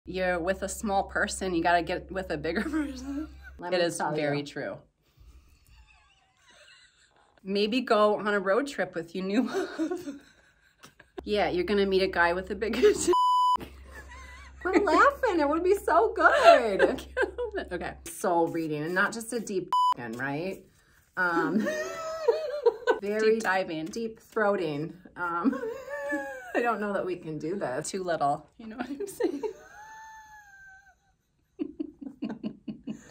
You're with a small person, you gotta get with a bigger person. It is very true. Maybe go on a road trip with your new love. Yeah, you're gonna meet a guy with a bigger We're laughing, it would be so good. Okay. Soul reading, and not just a deep right? Very deep diving. Deep throating. I don't know that we can do this. Too little, you know what I'm saying?